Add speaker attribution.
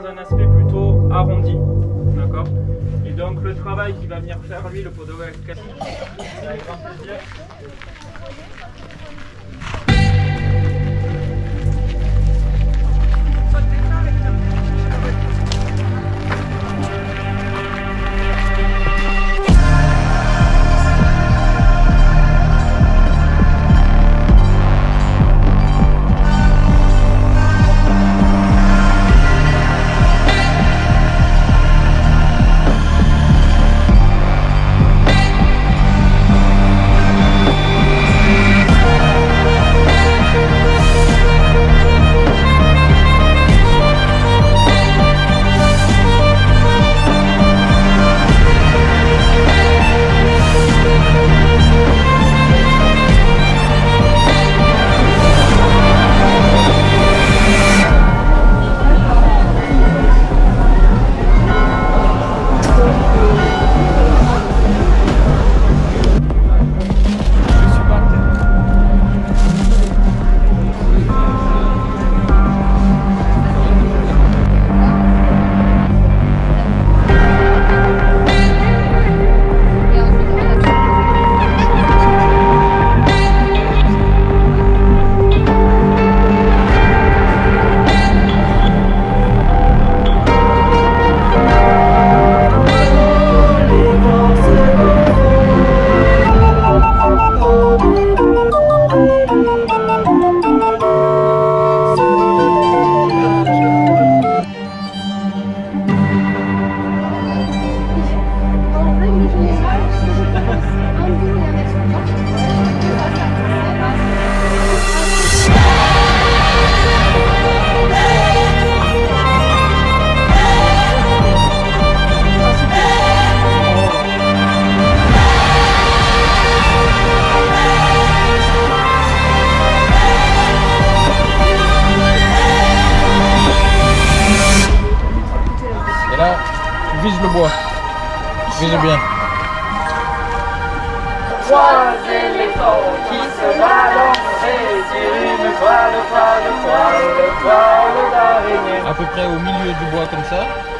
Speaker 1: un aspect plutôt arrondi. D'accord. Et donc le travail qu'il va venir faire lui, le podologue classique, avec grand plaisir.
Speaker 2: Vise le bois. Vise bien.
Speaker 3: Trois éléphants qui se balançaient sur une toile d'araignée.
Speaker 2: À peu près au milieu du bois comme ça.